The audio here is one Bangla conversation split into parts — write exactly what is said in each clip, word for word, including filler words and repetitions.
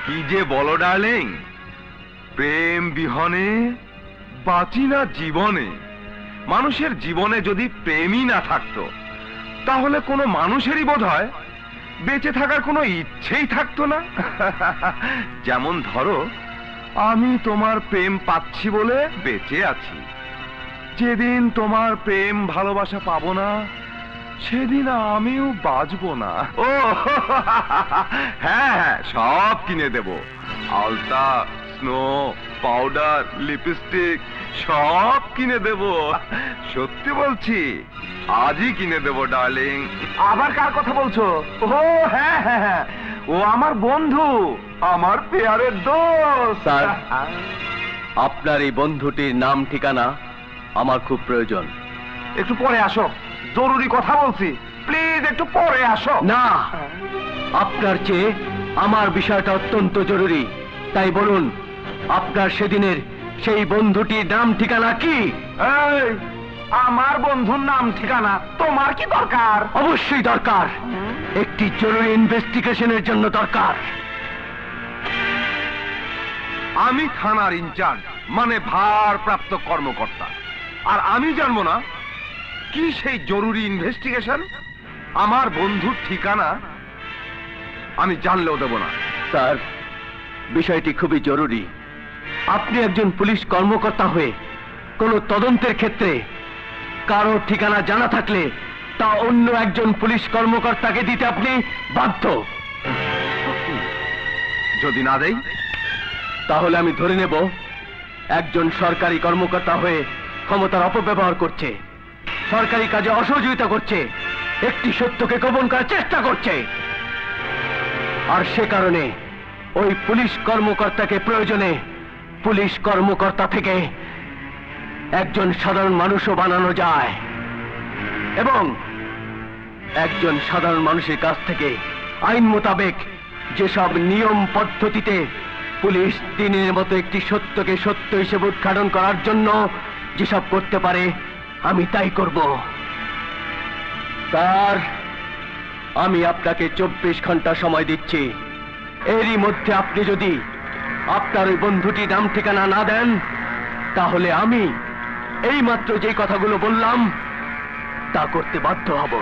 কি যে বলো ডার্লিং, প্রেম বিহনে বাঁচি না জীবনে। মানুষের জীবনে যদি প্রেমই না থাকতো তাহলে কোনো মানুষেরই বোধহয় বেঁচে থাকার কোনো ইচ্ছেই থাকতো না। যেমন ধরো, আমি তোমার প্রেম পাচ্ছি বলে বেঁচে আছি। যেদিন তোমার প্রেম ভালোবাসা পাবো না সেদিন আমিও বাঁচবো না। ও হ্যাঁ হ্যাঁ, সব কিনে দেব। আলতা, স্নো, পাউডার, লিপস্টিক সব কিনে দেব। সত্যি বলছি, আজই কিনে দেব ডার্লিং। আবার কার কথা বলছো? ও হ্যাঁ হ্যাঁ হ্যাঁ, ও আমার বন্ধু, আমার পেয়ারের দোস্ত। স্যার, আপনার এই বন্ধুটির নাম ঠিকানা আমার খুব প্রয়োজন। একটু পরে আসো, জরুরি কথা বলছি। প্লিজ একটু পরে আসো। না, আপনার চেয়ে আমার বিষয়টা অত্যন্ত জরুরি। তাই বলুন, আপনার সেদিনের সেই বন্ধুটির নাম ঠিকানা কি? এই, আমার বন্ধুর নাম ঠিকানা তোমার কি দরকার? অবশ্যই দরকার, একটি জরুরি ইনভেস্টিগেশনের জন্য দরকার। আমি থানার ইনচার্জ, মানে ভারপ্রাপ্ত কর্মকর্তা, আর আমি জানবো না কি সেই জরুরি ইনভেস্টিগেশন? আমার বন্ধুর ঠিকানা আমি জানলেও দেব না। স্যার, বিষয়টি খুবই জরুরি। আপনি একজন পুলিশ কর্মকর্তা হয়ে কোনো তদন্তের ক্ষেত্রে কারো ঠিকানা জানা থাকলে তা অন্য একজন পুলিশ কর্মকর্তাকে দিতে আপনি বাধ্য। যদি না দেই তাহলে আমি ধরে নেব একজন সরকারি কর্মকর্তা হয়ে ক্ষমতার অপব্যবহার করছে, সরকারি কাজে অসহযোগিতা করছে, একটি সত্যকে গোপন করার চেষ্টা করছে। আর সে কারণে ওই পুলিশ কর্মকর্তাকে প্রয়োজনে পুলিশ কর্মকর্তা থেকে একজন সাধারণ মানুষও বানানো যায়, এবং একজন সাধারণ মানুষের কাছ থেকে আইন মোতাবেক যেসব নিয়ম পদ্ধতিতে পুলিশ দিনের মতো একটি সত্যকে সত্য হিসেবে উদ্ঘাটন করার জন্য যেসব করতে পারে, আমি তাই করব। স্যার, আমি আপনাকে চব্বিশ ঘন্টা সময় দিচ্ছি। এরই মধ্যে আপনি যদি আপনার ওই বন্ধুটির নাম ঠিকানা না দেন তাহলে আমি এই মাত্র যে কথাগুলো বললাম তা করতে বাধ্য হব।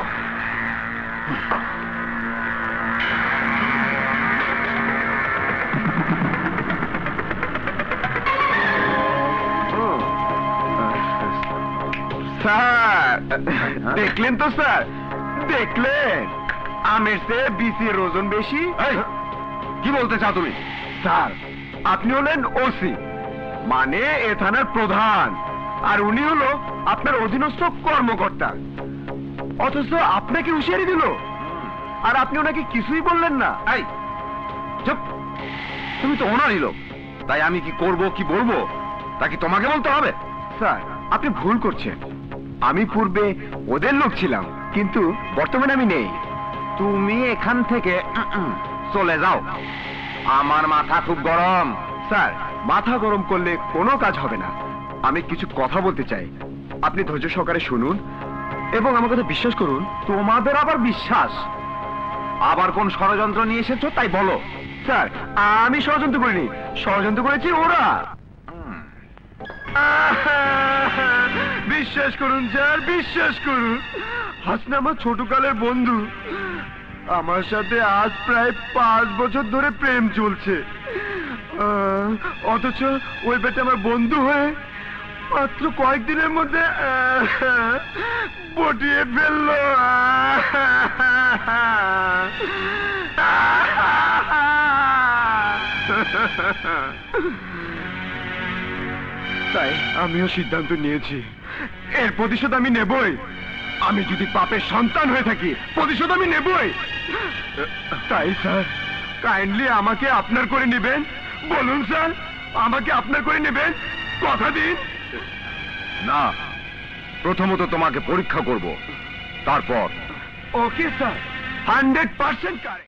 স্যার, দেখলেন তো স্যার, দেখলেন আমের চেয়ে বিসির ওজন বেশি। কি বলতে চাও তুমি? স্যার, আপনি হলেন ওসি, মানে এ থানার প্রধান, আর উনি হলো আপনার অধীনস্থ কর্মকর্তা, অথচ আপনাকে হুঁশিয়ারি দিল আর আপনি ওনাকে কিছুই বললেন না। এই চুপ, তুমি তো ওনারই লোক, তাই আমি কি করব কি বলবো তা কি তোমাকে বলতে হবে? স্যার, আপনি ভুল করছেন। আমি পূর্বে ওদের লোক ছিলাম, কিন্তু বর্তমানে আমি নেই। তুমি এখান থেকে চলে যাও, আমার মাথা খুব গরম। স্যার, মাথা গরম করলে কোনো কাজ হবে না। আমি কিছু কথা বলতে চাই, আপনি ধৈর্য সহকারে শুনুন এবং আমার কথা বিশ্বাস করুন। তোমাদের আবার বিশ্বাস? আবার কোন ষড়যন্ত্র নিয়ে এসেছো তাই বলো। স্যার, আমি ষড়যন্ত্র করিনি, ষড়যন্ত্র করেছি ওরা। বিশ্বাস করুন স্যার, বিশ্বাস করুন। হাসনা আমার ছোটকালের বন্ধু, আমার সাথে আজ প্রায় পাঁচ বছর ধরে প্রেম চলছে, অথচ ওই বেটা আমার বন্ধু হয়ে মাত্র কয়েকদিনের মধ্যে পটিয়ে ফেললো। তাই আমিও সিদ্ধান্ত নিয়েছি, এর প্রতিশোধ আমি নেবই। আমি যদি পাপের সন্তান হয়ে থাকি, প্রতিশোধ আমি নেবই। তাই স্যার, কাইন্ডলি আমাকে আপনার করে নেবেন। বলুন স্যার, আমাকে আপনার করে নেবেন, কথা দিন। না, প্রথমত তোমাকে পরীক্ষা করব, তারপর। Okay sir, hundred percent correct.